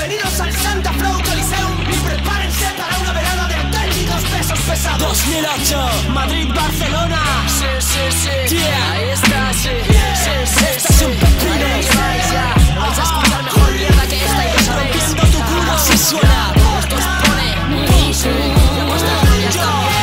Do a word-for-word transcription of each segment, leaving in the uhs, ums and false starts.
Bienvenidos al Santa Flow Coliseum y prepárense para una velada de auténticos pesos pesados. dos mil ocho, Madrid, Barcelona. Sí, sí, sí, yeah. Ahí está, sí, yeah. sí, sí, Esta es un pepino. Ahí vais ya, vais a escuchar mejor mierda que esta y lo sabéis. Rompiendo tu culo si suena. Esto os pone, sí, y a vuestras novias también.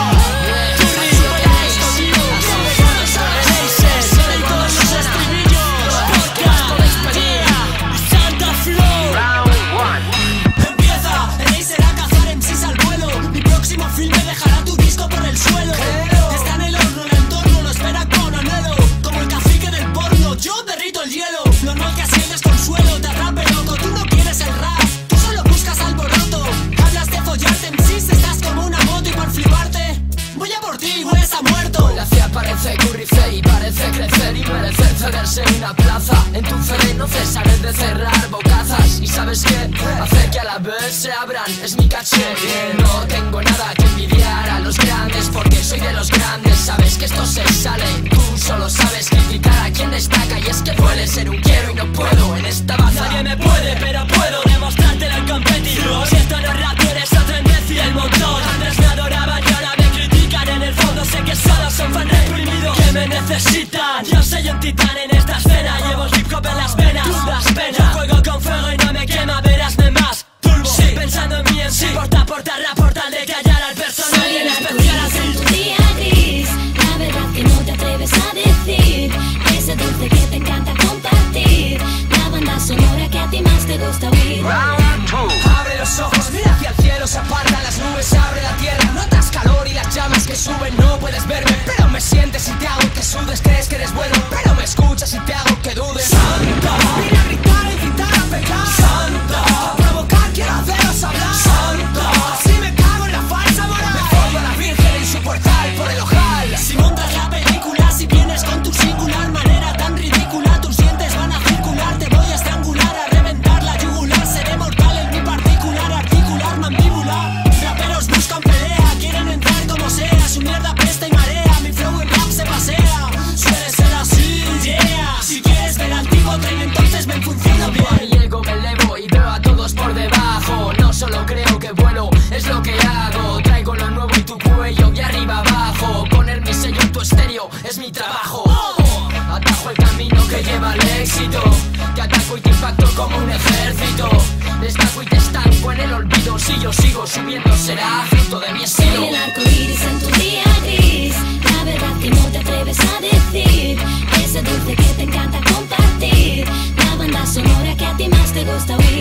Filme dejará tu disco por el suelo. Está en el horno, el entorno lo espera con anhelo. Como el cacique del porno, yo derrito el hielo. Normal que así el desconsuelo te atrape loco. Tú no quieres el rap, tú solo buscas alboroto. Hablas de follarte en sí, estás como una moto. Y por fliparte, voy a por ti, hueles a muerto. La cia parece currife y parece crecer y merecer cederse una plaza. En tu fe no cesaré de cerrar bocazas. ¿Y sabes qué? Hace que a la vez se abran, es mi caché. No tengo nada que envidiar a los grandes porque soy de los grandes. Sabes que esto se sale, tú solo sabes criticar a quien destaca. Y es que puede ser un quiero y no puedo en esta baza. Nadie me puede, pero puedo demostrarte la competición. Si esto no es rap, tienes otra imbécil el montón. Antes me adoraban y ahora me critican. En el fondo sé que solo son fan reprimidos que me necesitan. Yo soy un titán en esta escena, llevo hip hop en las venas. Tú das pena, yo juego con fuego y no me quema, verásme más turbo. Sí, pensando en mí en sí, porta, porta, rap, portal de callar al personal. Soy el arcoíris en tu día gris, la verdad que no te atreves a decir, ese dulce que te encanta compartir, la banda sonora que a ti más te gusta oír. Abre los ojos, mira hacia el cielo, se apartan las nubes, abre la tierra. Notas calor y las llamas que suben, no puedes verme, pero me sientes y te hago que sudes. Crees que eres bueno, pero me escuchas y te hago que dudes. Santa, vine a gritar y gritar a pecar. Santa, a provocar quiero haceros hablar. Santa, si me cago en la falsa moral, me fondo a la virgen en su portal por el ojal. Si montas la película, si vienes con tu singular manera tan ridícula, tus dientes van a circular, te voy a estrangular, a reventar la yugular. Seré mortal en mi particular, articular mandíbula. Raperos buscan pelea, quieren entrar como sea, su mierda pesta y marea, mi flow en rap se pasea. Suele ser así, yeah. Si quieres ver al tipo tren, entonces ven funciona bien. Cuando llego me elevo y veo a todos por debajo. No solo creo que vuelo, es lo que hago. Traigo lo nuevo y tu cuello y arriba abajo. Poner mi sello en tu estéreo es mi trabajo. Atajo el camino que lleva al éxito. Te ataco y te impacto como un ejército. Destaco y te estanco en el olvido. Si yo sigo subiendo será fruto de mi estilo. Soy el arcoíris en tu día gris, la verdad que no te atreves a decir, ese dulce que te encanta compartir, la banda sonora que a ti más te gusta oír.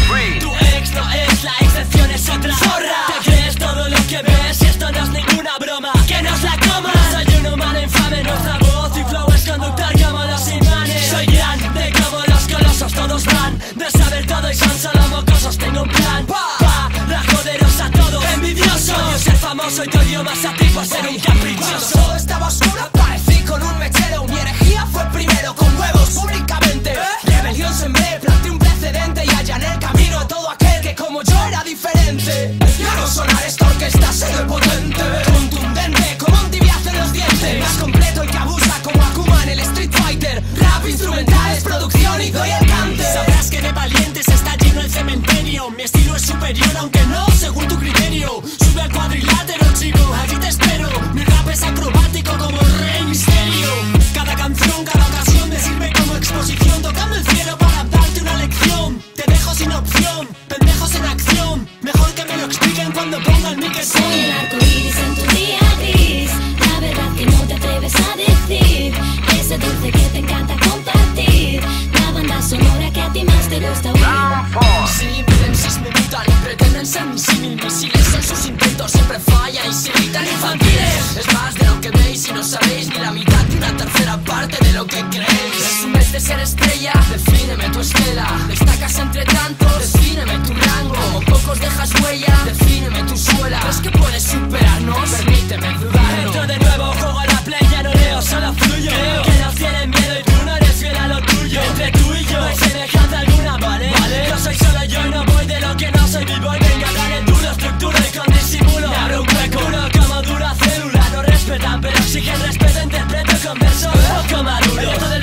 Tu ex no es la excepción, es otra zorra. Te crees todo lo que ves y esto no es ninguna broma. Que nos la comas. Soy un humano infame, nuestra voz y flow es conductor como los imanes. Soy grande como los colosos, todos van de saber todo y son solo mocosos. Tengo un plan para joderos a todos. Envidioso, yo ser famoso y te odio más a ti por ser un caprichoso. Todo estaba oscuro, aparecí con un mechero. Mi herejía fue primero con huevos públicamente. Rebelión sembré, planté un precedente y allané el camino a todo aquel que como yo era diferente. Y hago sonar esta orquesta, soy potente, contundente como un tibiazo en los dientes. Más completo y que abusa como Akuma en el Street Fighter. Rap instrumentales, producción y doy el cante. Sabrás que de valientes está lleno el cementerio. Mi estilo es superior aunque no según tu criterio. Sube al cuadrilátero chico, allí te espero. Mi rap es acrobático como el Rey Misterio. Cada canción, cada ocasión me sirve como exposición, tocando el cielo para darte una lección. Te dejo sin opción, pendejos en acción. Mejor que me lo expliquen cuando ponga el micrófono. Soy el arcoíris en tu día gris, la verdad que no te atreves a decir, ese dulce que te encanta compartir, la banda sonora que a ti más te gusta oír. Si piden sis me mutan y pretenden ser mis símil misiles. En sus intentos siempre fallan y se gritan infantiles. Es más de lo que veis y no sabéis ni la mitad de una tercera parte de lo que creéis. Presumes de ser estrella, defíneme tu estela. Destacas entre tantos, defíneme tu rango. Como pocos dejas huella, defíneme tu suela. ¿Crees que puedes superarnos? Permíteme dudarlo. Entro de nuevo, juego a la play, ya no leo, solo fluyo. Creo que nos tienen miedo y tú no eres fiel a lo tuyo. Entre tú y yo, no hay semejanza alguna, ¿vale? ¿vale? Yo soy solo yo y no voy de lo que no soy vivo. Y venga, dale duro, estructura y con disimulo. Me abro un hueco, duro como dura célula. No respetan, pero exigen respeto, interpreto con versos poco maduro.